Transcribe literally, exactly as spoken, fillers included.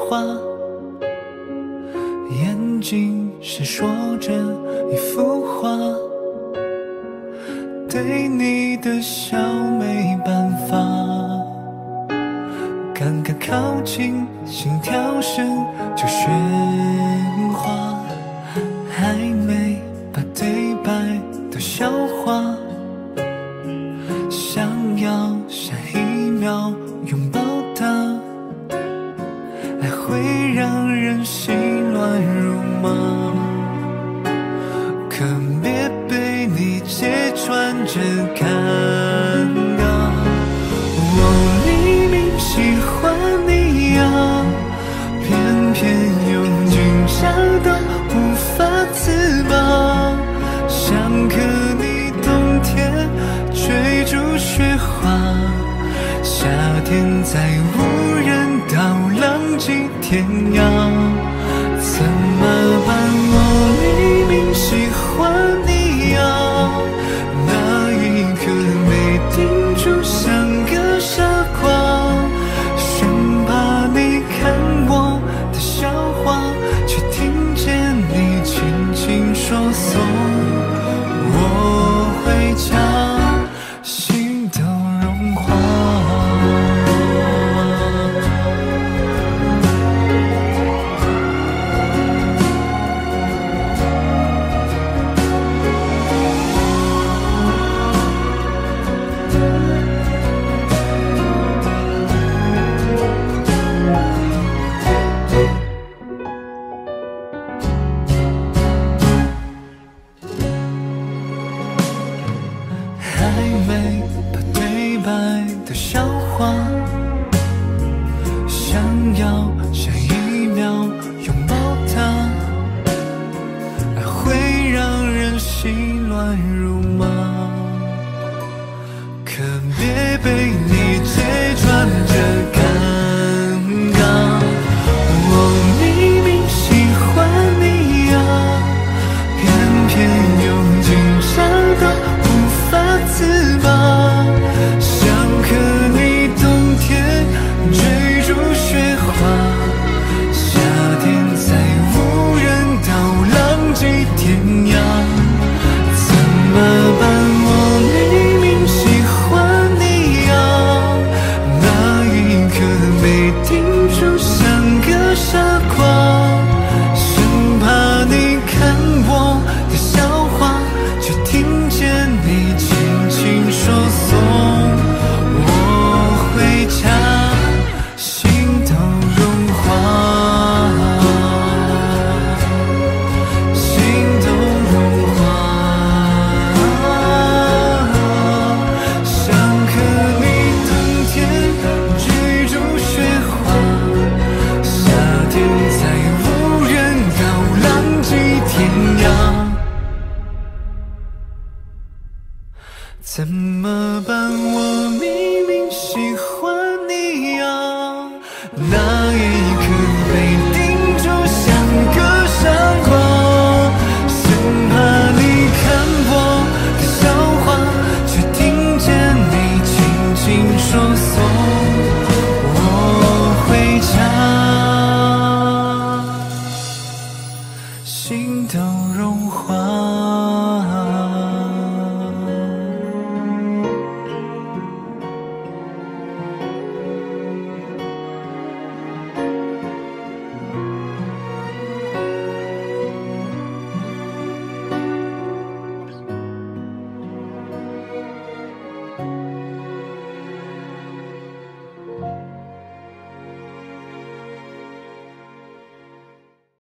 话，眼睛闪烁着一幅画，对你的笑没办法，刚刚靠近，心跳声就喧哗，还没把对白都消化，想要下一秒拥抱它，爱会让人心乱如麻，可别被你揭穿这尴尬。我明明喜欢你呀，偏偏用劲找到无法自拔，想和你冬天追逐雪花，夏天在无人岛浪迹天涯，怎么办？我明明喜欢你呀，那一刻没定住，像个傻瓜，生怕你看我的笑话，却听见你轻轻说送我回家，心都融化。还没把对白的消化，想要下一秒拥抱它，爱会让人心乱如麻，可别被你揭穿这尴尬。我明明喜欢你呀，偏偏用尽找到无法自拔，想和你冬天追逐雪花，夏天在无人岛浪迹天涯，怎么办？我明明喜欢你呀，那一刻没定住，像个傻瓜，生怕你看我的笑话，却听见你轻轻说送我回家，心都融化，心都融化，想和你冬天追逐雪花，夏天在无人岛浪迹天涯，怎么办？我明明喜欢你呀，那一刻被定住，像个傻瓜，生怕你看我的笑话，却听见你轻轻说送